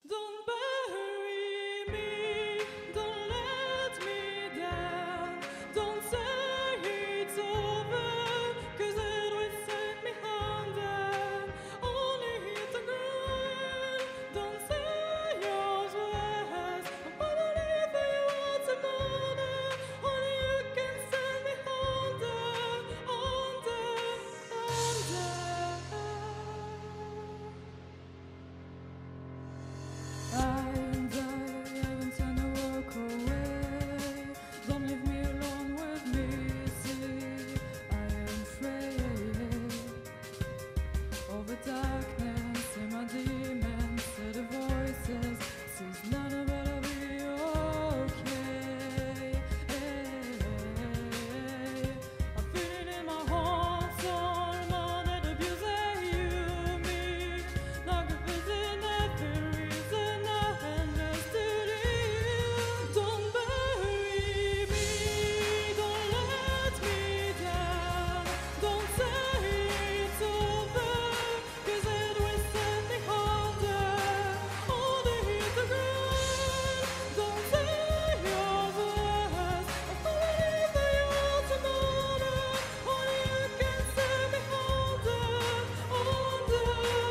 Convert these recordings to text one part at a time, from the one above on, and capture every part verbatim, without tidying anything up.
Don't bury me, don't let me down. Don't say it's over, 'cause it will set me under. Only hit the ground. Don't say yours was. I believe for you all tomorrow. Only you can set me under, under, under. I and I haven't time to walk away. Don't leave me alone with me. See, I am afraid of the darkness in my demons. Say the voices, says none of it'll be okay. I feel it in my heart, soul, more than abusing you, me. Not confusing every reason, nothing less to live. Don't bury me, don't let me down. Don't say it's over, 'cause it will set me under. Only hit the ground. Don't say yours was. I believe that you all tomorrow. Only you can set me under, under,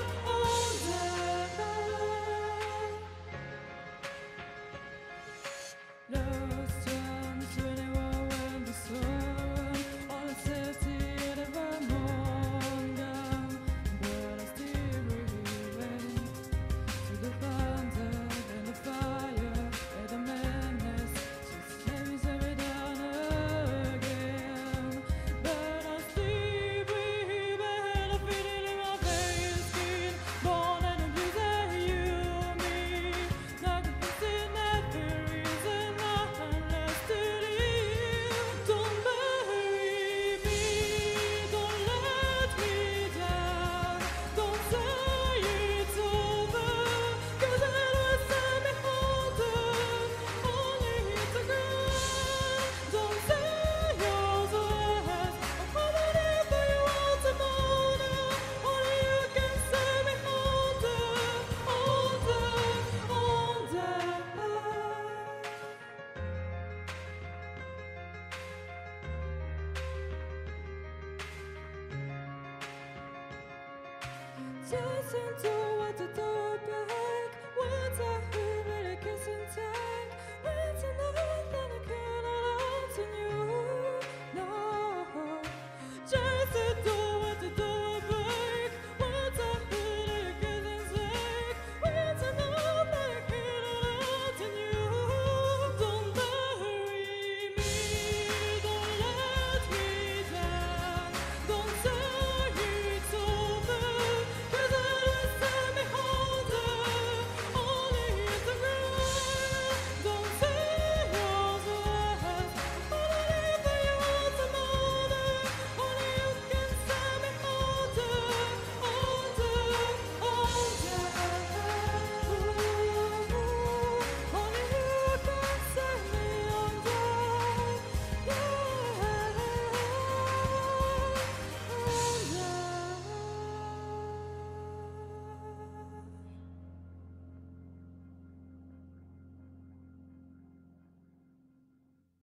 under. Lost times when I went the sun, all the safety ever mourned down, but I still breathing to the thunder and the fire and the madness. Just let me set me down again, but I still breathing. I feel it in my very skin, born and abusing you, me. Not confusing every reason, nothing less to live. Don't bury me, don't let me down. Don't say it's over, 'cause it will set me under. Only hit the ground. Don't say yours was. I believe that you all tomorrow. Only you can set me under, under, under. Just into what the door back once I